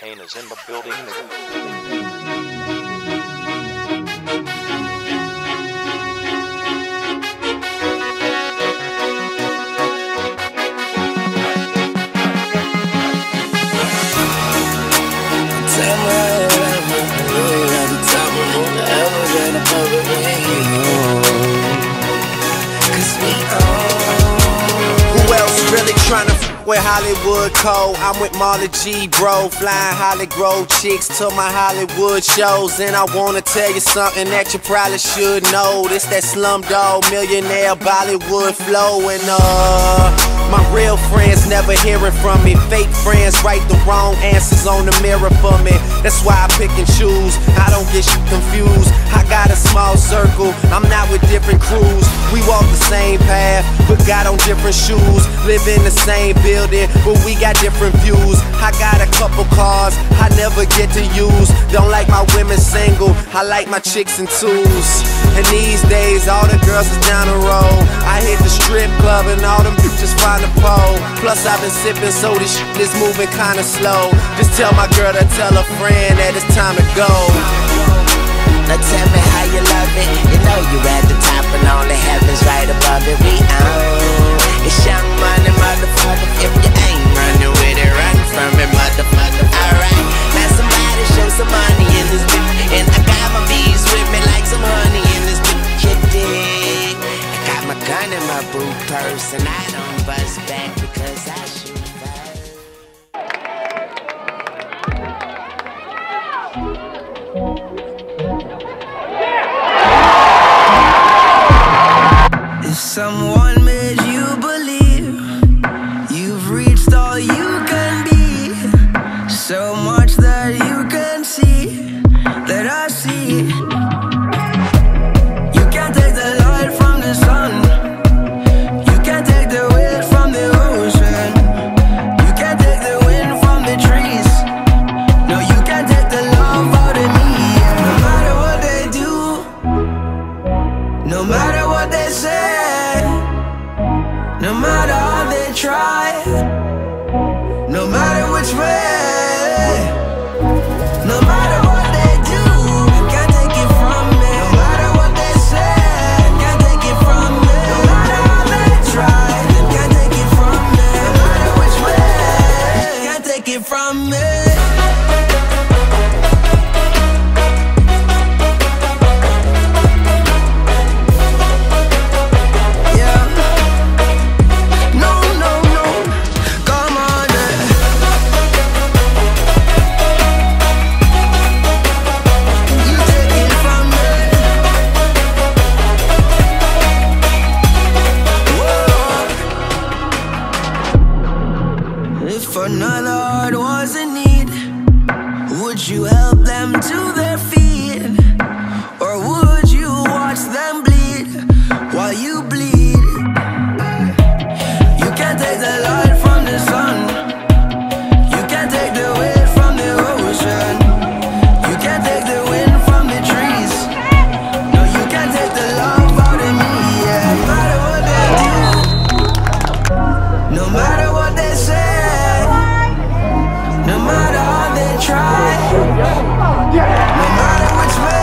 Kane is in the building. Who else really tryna with Hollywood Code? I'm with Marley G, bro, flying Holly Grove chicks to my Hollywood shows. And I wanna tell you something that you probably should know. This that Slumdog Millionaire Bollywood flow. And my real friends never hearing from me. Fake friends write the wrong answers on the mirror for me. That's why I pick and choose, I don't get shit confused. I got a small circle, I'm not with different crews. We walk the same path, but got on different shoes. Live in the same building, but we got different views. I got a couple cars I never get to use. Don't like my women single, I like my chicks in twos. And these days all the girls is down the road. I hit the strip club and all them bitches find a pole. Plus I've been sipping, so this shit is moving kinda slow. Just tell my girl to tell a friend that it's time to go. Now tell me how you love it. You know you at the top and all the heavens right above it. We own it's Young Money, motherfucker. If you ain't running with it, run from it, motherfucker. Alright, now somebody show some money in this bitch. And I got my bees with me like some honey in this bitch. You dig? I got my gun in my boot purse and I don't bust back because I shoot first. If someone made you believe you've reached all you can be, so much that you can see, that I see. You can't take the light from the sun, you can't take the wind from the ocean, you can't take the wind from the trees, no, you can't take the love out of me. No matter what they do, no matter what they say, no matter how they try, no matter which way, no matter what they do, can't take it from me. No matter what they say, can't take it from me. No matter how they try, can't take it from me. No matter which way, can't take it from me. If another heart was in need, would you help them to their feet? Or would you watch them bleed while you bleed? You can't take the light from the sun, you can't take the wind from the ocean, you can't take the wind from the trees, no, you can't take the love out of me. Yeah. No matter what they do, no matter what they say, no matter how they try, no matter which way.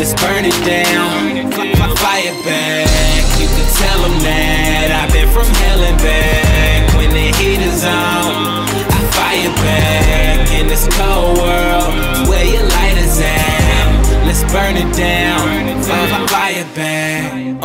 let's burn it down. Fire back, you can tell them that I've been from hell and back. When the heat is on, I fire back. In this cold world, where your light is at, let's burn it down. Fire back.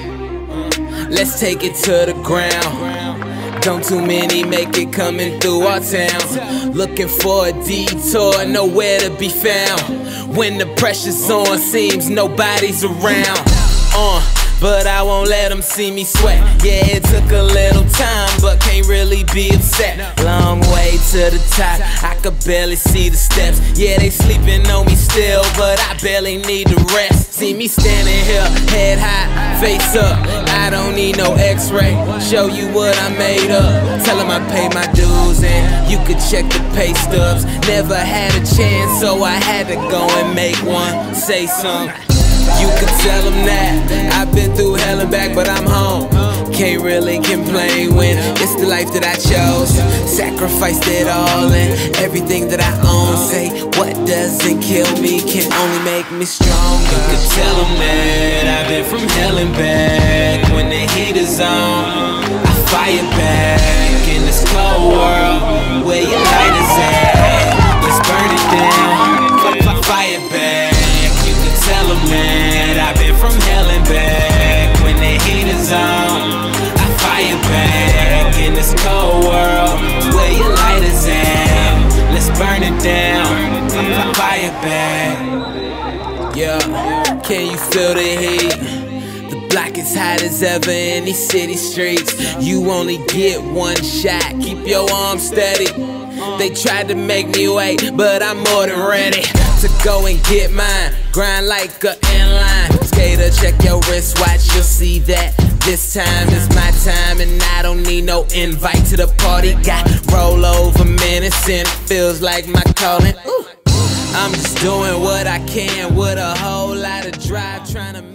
Let's take it to the ground. Don't too many make it coming through our town. Looking for a detour, nowhere to be found. When the pressure's on, seems nobody's around. But I won't let them see me sweat. Yeah, it took a little time, but can't really be upset. Long way to the top, I could barely see the steps. Yeah, they sleeping on me still, but I barely need to rest. See me standing here, head high, face up. I don't need no x-ray, show you what I made up. Tell them I paid my dues and you could check the pay stubs. Never had a chance, so I had to go and make one. Say something. You can tell them that I've been through hell and back, but I'm home. Can't really complain when it's the life that I chose. Sacrificed it all and everything that I own. Say what doesn't kill me can only make me stronger. You can tell them that I've been from hell and back. When the heat is on, I fire back. In this cold world, where your light is at, let's burn it down. Fire back. Tell them that I've been from hell and back. When the heat is on, I fire back. In this cold world, where your light is at, let's burn it down. Fire back. Yeah, can you feel the heat? The block is hot as ever in these city streets. You only get one shot, keep your arms steady. They tried to make me wait, but I'm more than ready to go and get mine. Grind like a inline skater, check your wristwatch, you'll see that this time is my time. And I don't need no invite to the party. Got rollover minutes and it feels like my calling. Ooh. I'm just doing what I can with a whole lot of drive, trying to